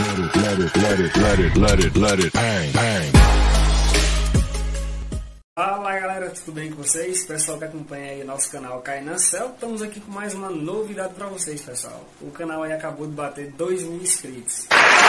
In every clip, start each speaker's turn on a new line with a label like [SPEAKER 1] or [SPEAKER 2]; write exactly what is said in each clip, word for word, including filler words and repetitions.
[SPEAKER 1] let it, let it, let it, let it, let it, bang, bang.
[SPEAKER 2] Fala galera, tudo bem com vocês? Pessoal que acompanha aí nosso canal Cainancel, estamos aqui com mais uma novidade para vocês, pessoal. O canal aí acabou de bater dois mil inscritos.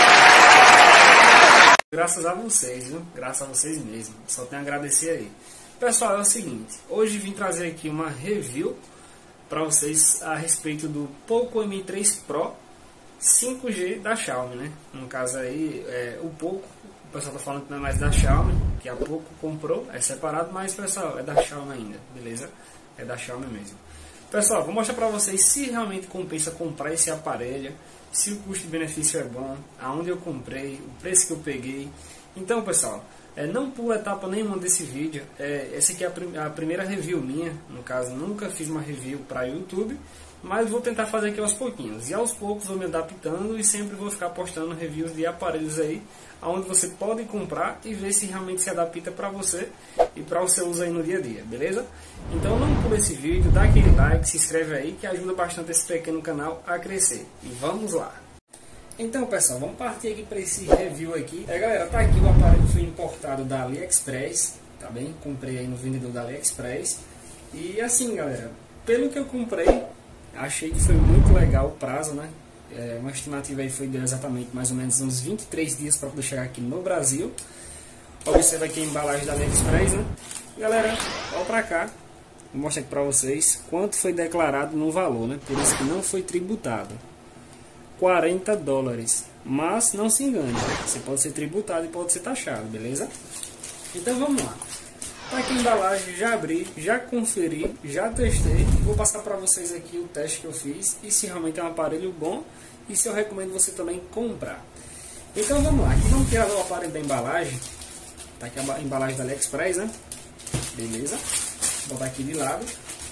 [SPEAKER 2] Graças a vocês, viu? Graças a vocês mesmo. Só tenho a agradecer aí. Pessoal, é o seguinte, hoje vim trazer aqui uma review para vocês a respeito do Poco M três Pro cinco G da Xiaomi, né? No caso aí, é, o Poco, o pessoal tá falando que não é mais da Xiaomi, que há pouco comprou, é separado, mas pessoal, é da Xiaomi ainda, beleza? É da Xiaomi mesmo. Pessoal, vou mostrar para vocês se realmente compensa comprar esse aparelho, se o custo-benefício é bom, aonde eu comprei, o preço que eu peguei. Então, pessoal, é, não pula etapa nenhuma desse vídeo. É, essa aqui é a, prim a primeira review minha, no caso, nunca fiz uma review para YouTube, mas vou tentar fazer aqui aos pouquinhos. E aos poucos vou me adaptando e sempre vou ficar postando reviews de aparelhos aí, onde você pode comprar e ver se realmente se adapta para você e para o seu uso aí no dia a dia, beleza? Então não pula esse vídeo, dá aquele like, se inscreve aí que ajuda bastante esse pequeno canal a crescer. E vamos lá! Então pessoal, vamos partir aqui para esse review aqui. É galera, tá aqui o aparelho, foi importado da AliExpress, tá bem? Comprei aí no vendedor da AliExpress. E assim galera, pelo que eu comprei, achei que foi muito legal o prazo, né? É, uma estimativa aí foi de exatamente mais ou menos uns vinte e três dias para poder chegar aqui no Brasil. Observa aqui a embalagem da AliExpress, né? Galera, olha pra cá. Vou mostrar aqui para vocês quanto foi declarado no valor, né? Por isso que não foi tributado. quarenta dólares. Mas não se engane, você pode ser tributado e pode ser taxado, beleza? Então vamos lá. Tá aqui a embalagem, já abri, já conferi, já testei. Vou passar para vocês aqui o teste que eu fiz e se realmente é um aparelho bom e se eu recomendo você também comprar. Então vamos lá, aqui vamos tirar o aparelho da embalagem. Tá aqui a embalagem da AliExpress, né? Beleza? Vou botar aqui de lado.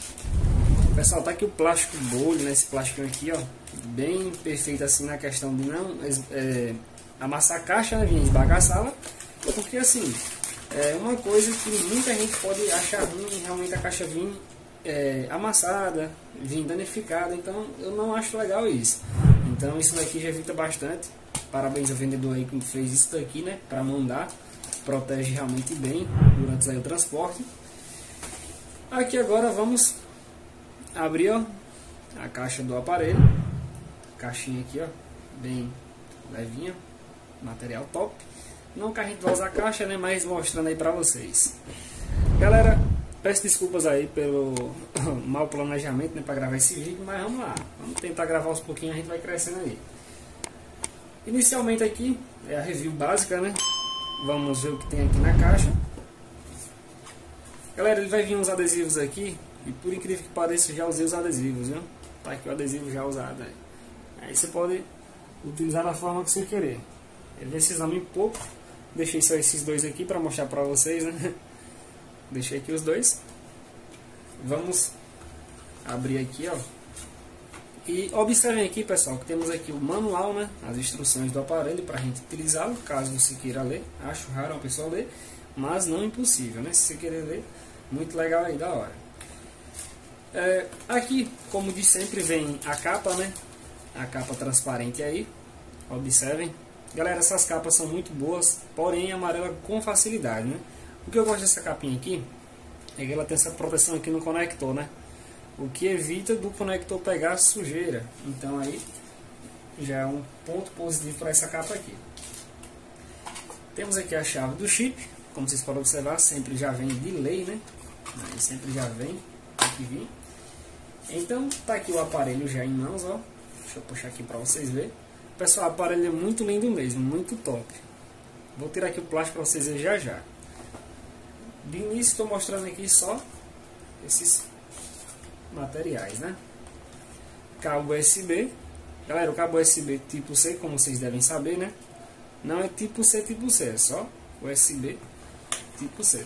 [SPEAKER 2] Pessoal, tá aqui o plástico bolho, né? Esse plástico aqui, ó, bem perfeito assim na questão de não é, amassar a caixa, né? Vir esbagaçá-la, porque assim, é uma coisa que muita gente pode achar ruim, realmente a caixa vir é, amassada, vir danificada, então eu não acho legal isso. Então isso daqui já evita bastante. Parabéns ao vendedor aí que fez isso daqui, né? Para mandar, protege realmente bem durante aí o transporte. Aqui agora vamos abrir, ó, a caixa do aparelho. Caixinha aqui, ó, bem levinha, material top. Não que a gente vai usar a caixa, né, mas mostrando aí pra vocês. Galera, peço desculpas aí pelo mau planejamento, né, pra gravar esse vídeo, mas vamos lá. Vamos tentar gravar aos pouquinhos, a gente vai crescendo aí. Inicialmente aqui é a review básica, né. Vamos ver o que tem aqui na caixa. Galera, ele vai vir uns adesivos aqui. E por incrível que pareça, já usei os adesivos, viu? Tá aqui o adesivo já usado aí. Aí você pode utilizar da forma que você querer. Ele vai se examinar um pouco. Deixei só esses dois aqui para mostrar para vocês, né? Deixei aqui os dois. Vamos abrir aqui, ó. E observem aqui, pessoal, que temos aqui o manual, né? As instruções do aparelho para a gente utilizá-lo, caso você queira ler. Acho raro uma pessoa ler, mas não impossível, né? Se você querer ler, muito legal aí, da hora. É, aqui, como de sempre, vem a capa, né? A capa transparente aí. Observem. Galera, essas capas são muito boas, porém amarela com facilidade, né? O que eu gosto dessa capinha aqui é que ela tem essa proteção aqui no conector, né? O que evita do conector pegar sujeira. Então aí já é um ponto positivo para essa capa aqui. Temos aqui a chave do chip. Como vocês podem observar, sempre já vem de lei, né? Aí sempre já vem, tem que vir. Então tá aqui o aparelho já em mãos, ó. Deixa eu puxar aqui para vocês verem. Pessoal, o aparelho é muito lindo mesmo, muito top. Vou tirar aqui o plástico para vocês verem já já. De início estou mostrando aqui só esses materiais, né? Cabo U S B. Galera, o cabo U S B tipo C, como vocês devem saber, né? Não é tipo C, tipo C, é só U S B tipo C.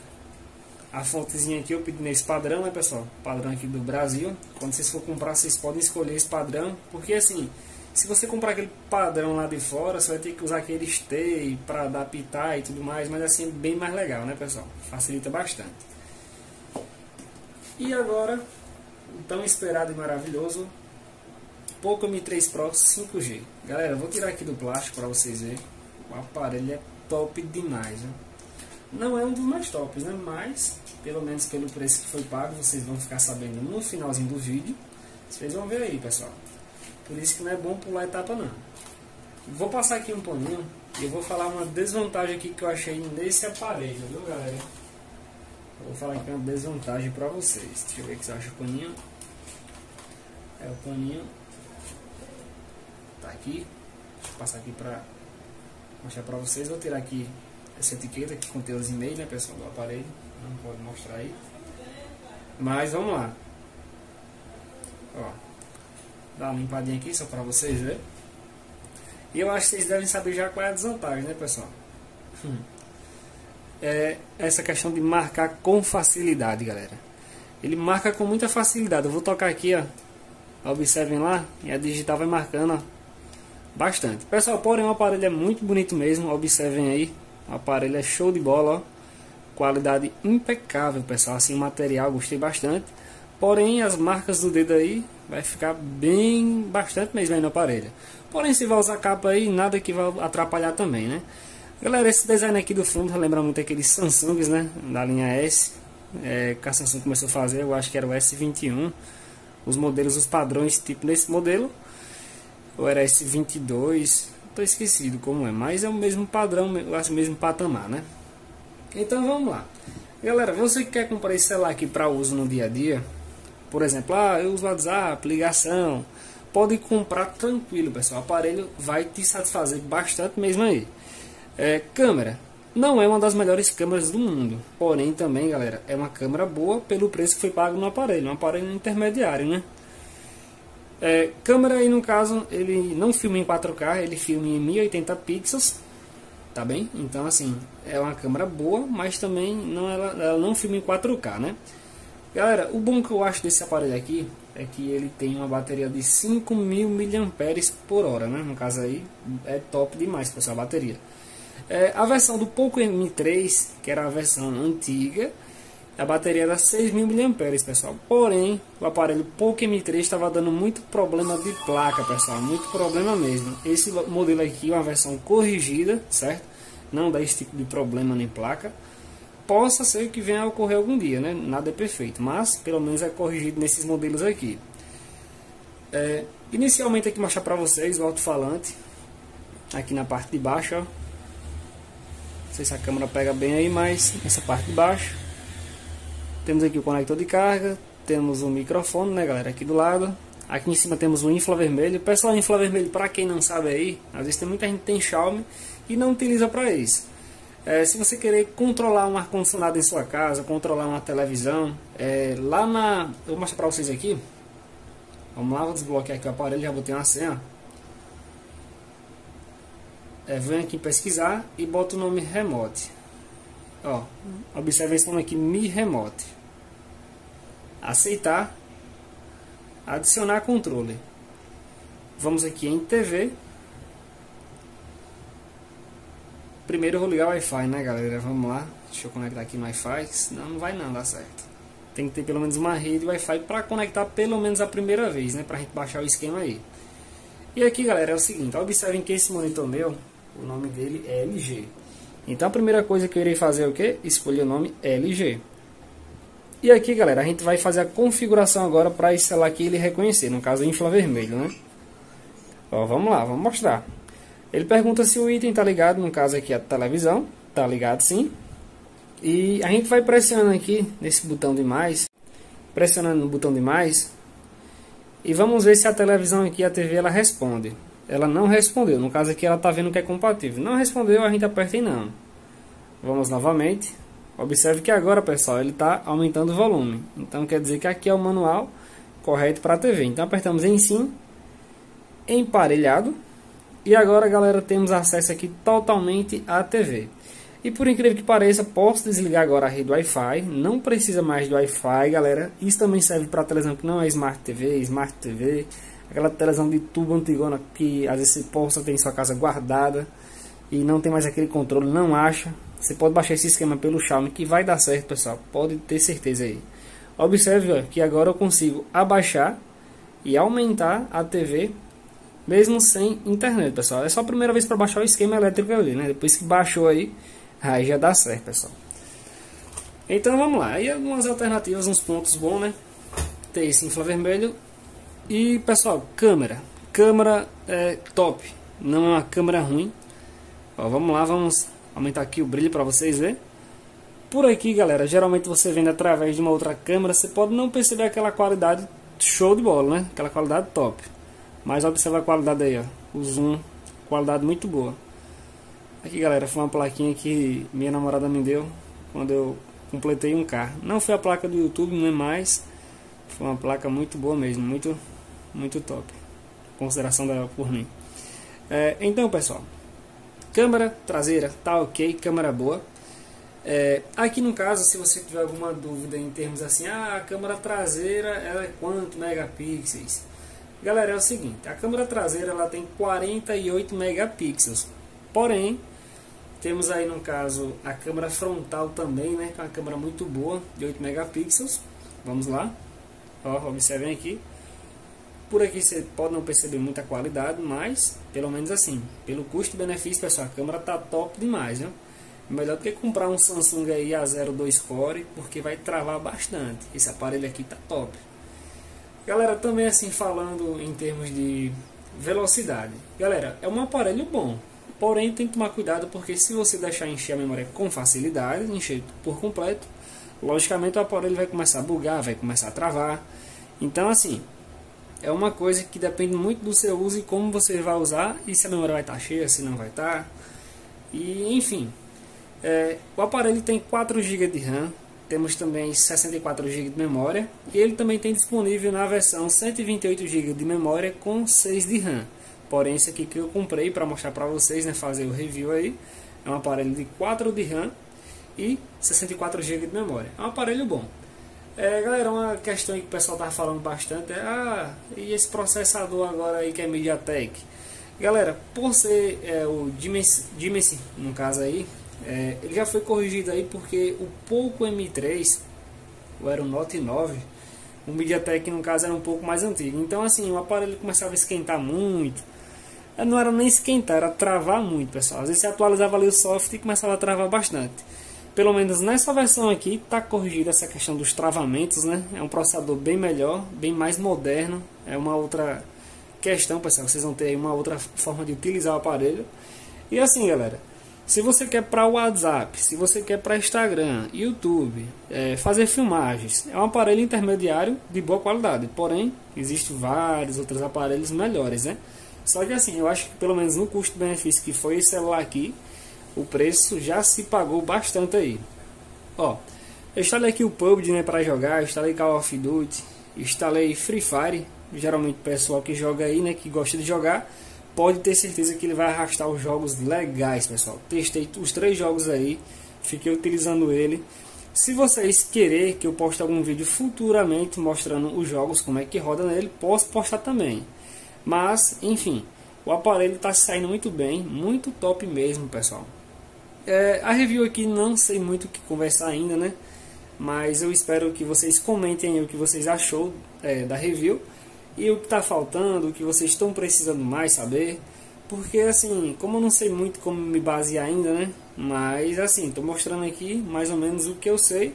[SPEAKER 2] A fontezinha aqui eu pedi nesse padrão, né, pessoal? Padrão aqui do Brasil. Quando vocês for comprar, vocês podem escolher esse padrão, porque assim, se você comprar aquele padrão lá de fora, você vai ter que usar aquele stay para adaptar e tudo mais, mas assim, bem mais legal, né, pessoal? Facilita bastante. E agora, o tão esperado e maravilhoso Poco M três Pro cinco G. Galera, eu vou tirar aqui do plástico para vocês verem. O aparelho é top demais, né? Não é um dos mais tops, né? Mas, pelo menos pelo preço que foi pago, vocês vão ficar sabendo no finalzinho do vídeo. Vocês vão ver aí, pessoal. Por isso que não é bom pular etapa, não. Vou passar aqui um paninho e eu vou falar uma desvantagem aqui que eu achei nesse aparelho, viu, galera? Eu vou falar aqui uma desvantagem pra vocês. Deixa eu ver o que você acha do paninho. É o paninho. Tá aqui. Deixa eu passar aqui pra mostrar pra vocês. Vou tirar aqui essa etiqueta que contém os e-mails, né, pessoal, do aparelho. Não pode mostrar aí. Mas vamos lá. Ó. Dá uma limpadinha aqui só pra vocês verem. E eu acho que vocês devem saber já qual é a desvantagem, né, pessoal? Hum. É essa questão de marcar com facilidade, galera. Ele marca com muita facilidade. Eu vou tocar aqui, ó. Observem lá. E a digital vai marcando, ó, bastante. Pessoal, porém o aparelho é muito bonito mesmo. Observem aí. O aparelho é show de bola, ó. Qualidade impecável, pessoal. Assim, o material, gostei bastante. Porém, as marcas do dedo aí vai ficar bem, bastante mesmo aí no aparelho. Porém, se vai usar capa aí, nada que vai atrapalhar também, né? Galera, esse design aqui do fundo lembra muito aqueles Samsungs, né? Da linha S. É, que a Samsung começou a fazer, eu acho que era o S vinte e um. Os modelos, os padrões, tipo nesse modelo. Ou era S vinte e dois. Tô esquecido como é, mas é o mesmo padrão, o mesmo patamar, né? Então vamos lá. Galera, você que quer comprar esse celular aqui para uso no dia a dia, por exemplo, ah, eu uso WhatsApp, ligação, pode comprar tranquilo, pessoal. O aparelho vai te satisfazer bastante mesmo aí. É, câmera, não é uma das melhores câmeras do mundo, porém também, galera, é uma câmera boa pelo preço que foi pago no aparelho, um aparelho intermediário, né? É, câmera aí no caso, ele não filma em quatro K, ele filma em mil e oitenta pixels, tá bem? Então assim, é uma câmera boa, mas também não, ela, ela não filma em quatro K, né? Galera, o bom que eu acho desse aparelho aqui é que ele tem uma bateria de cinco mil miliampères por hora, né? No caso aí, é top demais com essa bateria. É, a versão do Poco M três, que era a versão antiga, a bateria era seis mil miliampères, pessoal. Porém, o aparelho Poco M três estava dando muito problema de placa, pessoal. Muito problema mesmo. Esse modelo aqui é uma versão corrigida, certo? Não dá esse tipo de problema nem placa. Possa ser que venha a ocorrer algum dia, né? Nada é perfeito, mas pelo menos é corrigido nesses modelos aqui. É, inicialmente aqui mostrar para vocês o alto-falante. Aqui na parte de baixo, ó. Não sei se a câmera pega bem aí, mas nessa parte de baixo temos aqui o conector de carga, temos o microfone, né, galera, aqui do lado. Aqui em cima temos o infravermelho. Pessoal, infravermelho, para quem não sabe aí, às vezes tem muita gente que tem Xiaomi e não utiliza para isso. É, se você querer controlar um ar-condicionado em sua casa, controlar uma televisão, é, lá na... eu vou mostrar para vocês aqui. Vamos lá, vou desbloquear aqui o aparelho, já botei uma senha. É, vem aqui pesquisar e bota o nome Remote. Ó, observe esse nome aqui, Mi Remote. Aceitar. Adicionar controle. Vamos aqui em T V. Primeiro eu vou ligar o Wi-Fi, né, galera? Vamos lá. Deixa eu conectar aqui no Wi-Fi. Senão não vai não dar certo. Tem que ter pelo menos uma rede Wi-Fi para conectar pelo menos a primeira vez, né? Pra gente baixar o esquema aí. E aqui, galera, é o seguinte. Observem que esse monitor meu, o nome dele é L G. Então a primeira coisa que eu irei fazer é o que? Escolher o nome L G. E aqui, galera, a gente vai fazer a configuração agora para esse celular aqui ele reconhecer. No caso, infravermelho, né? Ó, vamos lá, vamos mostrar. Ele pergunta se o item está ligado, no caso aqui a televisão. Tá ligado sim. E a gente vai pressionando aqui nesse botão de mais. Pressionando no botão de mais. E vamos ver se a televisão aqui, a T V, ela responde. Ela não respondeu. No caso aqui ela está vendo que é compatível. Não respondeu, a gente aperta em não. Vamos novamente. Observe que agora, pessoal, ele está aumentando o volume. Então quer dizer que aqui é o manual correto para a T V. Então apertamos em sim. Emparelhado. E agora, galera, temos acesso aqui totalmente à T V. E por incrível que pareça, posso desligar agora a rede Wi-Fi. Não precisa mais de Wi-Fi, galera. Isso também serve para televisão que não é Smart T V, Smart T V. Aquela televisão de tubo antigona que às vezes você possa ter em sua casa guardada e não tem mais aquele controle, não acha. Você pode baixar esse esquema pelo Xiaomi que vai dar certo, pessoal. Pode ter certeza aí. Observe ó, que agora eu consigo abaixar e aumentar a T V mesmo sem internet, pessoal. É só a primeira vez para baixar o esquema elétrico ali, né? Depois que baixou aí, aí já dá certo, pessoal. Então vamos lá, aí algumas alternativas, uns pontos bons, né? Tem esse infravermelho. E pessoal, câmera. Câmera é top, não é uma câmera ruim. Ó, vamos lá, vamos aumentar aqui o brilho para vocês verem. Por aqui, galera, geralmente você vendo através de uma outra câmera, você pode não perceber aquela qualidade show de bola, né? Aquela qualidade top. Mas observa a qualidade aí, ó. O zoom, qualidade muito boa. Aqui, galera, foi uma plaquinha que minha namorada me deu quando eu completei um K. Não foi a placa do YouTube, não é mais. Foi uma placa muito boa mesmo, muito, muito top. Consideração dela por mim. É, então, pessoal, câmera traseira tá ok, câmera boa. É, aqui no caso, se você tiver alguma dúvida em termos assim, ah, a câmera traseira ela é quanto megapixels? Galera, é o seguinte, a câmera traseira ela tem quarenta e oito megapixels. Porém, temos aí no caso a câmera frontal também, né? Que é uma câmera muito boa, de oito megapixels. Vamos lá. Ó, observem aqui. Por aqui você pode não perceber muita qualidade, mas pelo menos assim, pelo custo-benefício, pessoal, a câmera tá top demais, né? Melhor do que comprar um Samsung aí A zero dois Core, porque vai travar bastante. Esse aparelho aqui tá top. Galera, também assim falando em termos de velocidade. Galera, é um aparelho bom. Porém, tem que tomar cuidado, porque se você deixar encher a memória com facilidade, encher por completo, logicamente o aparelho vai começar a bugar, vai começar a travar. Então, assim, é uma coisa que depende muito do seu uso e como você vai usar, e se a memória vai estar cheia, se não vai estar. E, enfim, é, o aparelho tem quatro gigas de RAM, temos também sessenta e quatro gigas de memória, e ele também tem disponível na versão cento e vinte e oito gigas de memória com seis de RAM. Porém, esse aqui que eu comprei para mostrar para vocês, né, fazer o review aí, é um aparelho de quatro de RAM e sessenta e quatro gigas de memória. É um aparelho bom. É, galera, uma questão aí que o pessoal tá falando bastante é, ah, e esse processador agora aí que é MediaTek? Galera, por ser é, o Dimensity, Dimensity, no caso aí, é, ele já foi corrigido aí porque o Poco M três, ou era o Note nove, o MediaTek no caso era um pouco mais antigo. Então assim, o aparelho começava a esquentar muito. Não era nem esquentar, era travar muito, pessoal. Às vezes você atualizava ali o software e começava a travar bastante. Pelo menos nessa versão aqui está corrigida essa questão dos travamentos, né? É um processador bem melhor, bem mais moderno. É uma outra questão, pessoal. Vocês vão ter aí uma outra forma de utilizar o aparelho. E assim, galera, se você quer para o WhatsApp, se você quer para Instagram, YouTube, é, fazer filmagens, é um aparelho intermediário de boa qualidade. Porém, existem vários outros aparelhos melhores, né? Só que assim, eu acho que pelo menos no custo-benefício que foi esse celular aqui, o preço já se pagou bastante aí. Ó, eu instalei aqui o P U B G, né, para jogar, instalei Call of Duty, instalei Free Fire. Geralmente o pessoal que joga aí, né, que gosta de jogar, pode ter certeza que ele vai arrastar os jogos legais, pessoal. Testei os três jogos aí, fiquei utilizando ele. Se vocês querem que eu poste algum vídeo futuramente mostrando os jogos, como é que roda nele, posso postar também. Mas, enfim, o aparelho está saindo muito bem, muito top mesmo, pessoal. É, a review aqui não sei muito o que conversar ainda, né? Mas eu espero que vocês comentem aí o que vocês achou é, da review e o que está faltando, o que vocês estão precisando mais saber. Porque assim, como eu não sei muito como me basear ainda, né? Mas assim, estou mostrando aqui mais ou menos o que eu sei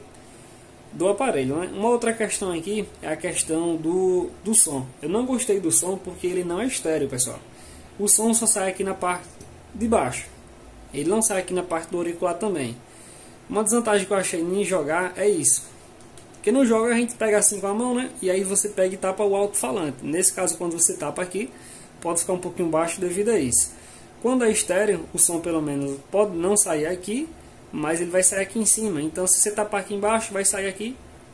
[SPEAKER 2] do aparelho, né? Uma outra questão aqui é a questão do, do som. Eu não gostei do som porque ele não é estéreo, pessoal. O som só sai aqui na parte de baixo. Ele não sai aqui na parte do auricular também. Uma desvantagem que eu achei em jogar é isso. Porque no jogo a gente pega assim com a mão, né? E aí você pega e tapa o alto-falante. Nesse caso, quando você tapa aqui, pode ficar um pouquinho baixo devido a isso. Quando é estéreo, o som pelo menos pode não sair aqui, mas ele vai sair aqui em cima. Então se você tapar aqui embaixo, vai sair aqui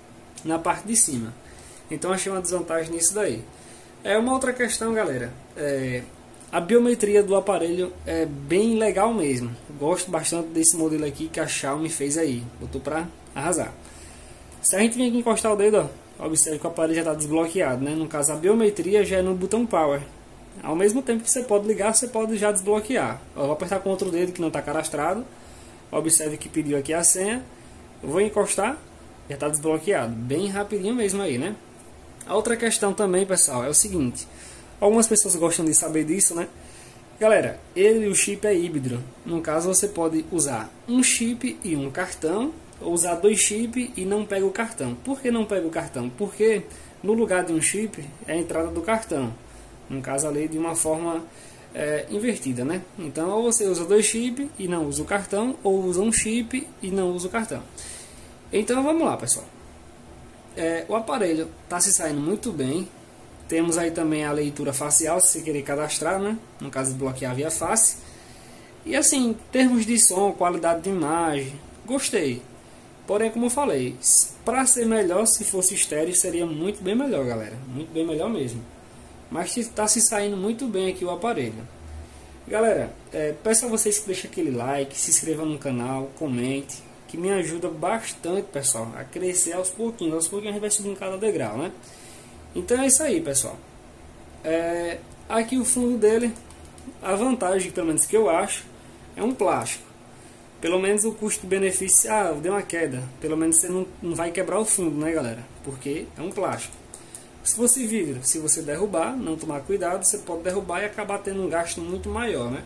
[SPEAKER 2] na parte de cima. Então achei uma desvantagem nisso daí. É uma outra questão, galera. É, a biometria do aparelho é bem legal mesmo. Gosto bastante desse modelo aqui que a Xiaomi fez aí. Botou pra arrasar. Se a gente vir aqui encostar o dedo, ó, observe que o aparelho já está desbloqueado, né? No caso, a biometria já é no botão Power. Ao mesmo tempo que você pode ligar, você pode já desbloquear. Ó, eu vou apertar com outro dedo que não está cadastrado. Observe que pediu aqui a senha. Eu vou encostar, já está desbloqueado. Bem rapidinho mesmo aí, né? A outra questão também, pessoal, é o seguinte. Algumas pessoas gostam de saber disso, né? Galera, ele, o chip é híbrido. No caso, você pode usar um chip e um cartão, ou usar dois chips e não pega o cartão. Por que não pega o cartão? Porque no lugar de um chip é a entrada do cartão. No caso ali, de uma forma é, invertida, né? Então, ou você usa dois chips e não usa o cartão, ou usa um chip e não usa o cartão. Então, vamos lá, pessoal. É, o aparelho está se saindo muito bem. Temos aí também a leitura facial, se você querer cadastrar, né? No caso de bloquear via face. E assim, em termos de som, qualidade de imagem, gostei. Porém, como eu falei, para ser melhor, se fosse estéreo, seria muito bem melhor, galera. Muito bem melhor mesmo. Mas está se saindo muito bem aqui o aparelho. Galera, é, peço a vocês que deixem aquele like, se inscrevam no canal, comente, que me ajuda bastante, pessoal, a crescer aos pouquinhos. Aos pouquinhos a gente vai subindo cada degrau, né? Então é isso aí, pessoal. É, aqui o fundo dele, a vantagem, pelo menos que eu acho, é um plástico. Pelo menos o custo-benefício, ah, deu uma queda. Pelo menos você não, não vai quebrar o fundo, né, galera? Porque é um plástico. Se fosse vidro, se você derrubar, não tomar cuidado, você pode derrubar e acabar tendo um gasto muito maior, né?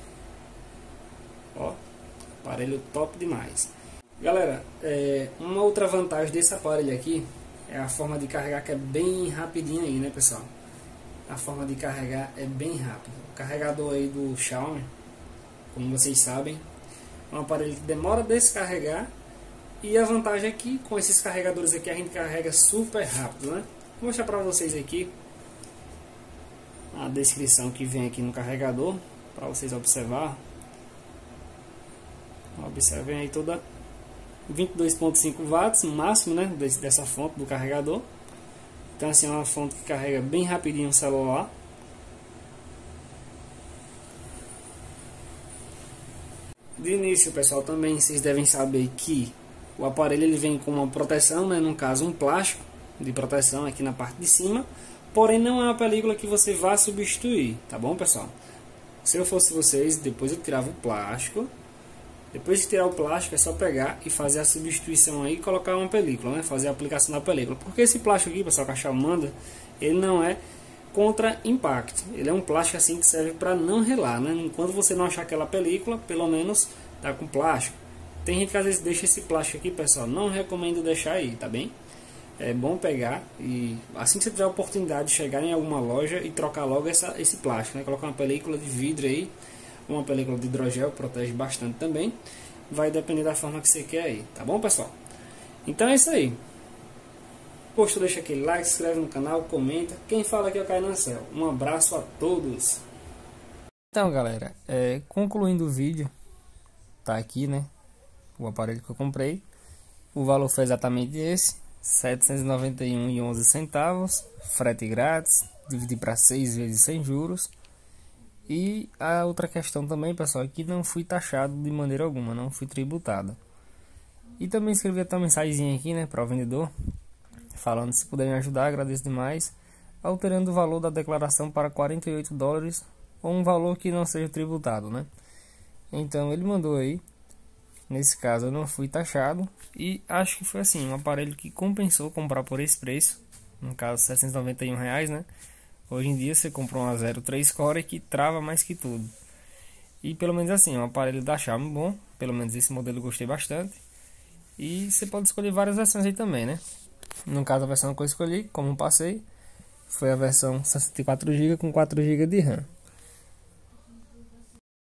[SPEAKER 2] Ó, aparelho top demais. Galera, é, uma outra vantagem desse aparelho aqui é a forma de carregar, que é bem rapidinho aí, né, pessoal? A forma de carregar é bem rápido. O carregador aí do Xiaomi, como vocês sabem, é um aparelho que demora a descarregar. E a vantagem é que com esses carregadores aqui a gente carrega super rápido, né? Vou mostrar para vocês aqui a descrição que vem aqui no carregador, para vocês observar. Observem aí toda vinte e dois ponto cinco watts no máximo, né, dessa fonte do carregador. Então assim, é uma fonte que carrega bem rapidinho o celular. De início, pessoal, também vocês devem saber que o aparelho ele vem com uma proteção, né, no caso um plástico de proteção aqui na parte de cima, porém não é uma película que você vá substituir, tá bom, pessoal? Se eu fosse vocês, depois eu tirava o plástico. Depois de tirar o plástico, é só pegar e fazer a substituição aí e colocar uma película, né? Fazer a aplicação da película. Porque esse plástico aqui, pessoal, que a Xiaomi manda, ele não é contra impacto. Ele é um plástico assim que serve para não relar, né? Enquanto você não achar aquela película, pelo menos tá com plástico. Tem gente que às vezes deixa esse plástico aqui, pessoal. Não recomendo deixar aí, tá bem? É bom pegar e assim que você tiver a oportunidade de chegar em alguma loja e trocar logo essa, esse plástico, né? Colocar uma película de vidro aí. Uma película de hidrogel, protege bastante também. Vai depender da forma que você quer aí, tá bom, pessoal? Então é isso aí. Posto, deixa aquele like, se inscreve no canal, comenta. Quem fala aqui é o Caio Nancel. Um abraço a todos. Então, galera, é, concluindo o vídeo, tá aqui, né, o aparelho que eu comprei. O valor foi exatamente esse, setecentos e noventa e um reais e onze centavos, frete grátis, dividir para seis vezes sem juros. E a outra questão também, pessoal, é que não fui taxado de maneira alguma, não fui tributado. E também escrevi até uma mensagem aqui, né, para o vendedor, falando se puder me ajudar, agradeço demais, alterando o valor da declaração para quarenta e oito dólares, ou um valor que não seja tributado, né. Então ele mandou aí, nesse caso eu não fui taxado, e acho que foi assim, um aparelho que compensou comprar por esse preço, no caso setecentos e noventa e um reais, né. Hoje em dia você comprou uma zero três Core que trava mais que tudo. E pelo menos assim, é um aparelho da Xiaomi bom. Pelo menos esse modelo eu gostei bastante. E você pode escolher várias versões aí também, né? No caso a versão que eu escolhi, como passei, foi a versão sessenta e quatro gigas com quatro gigas de RAM.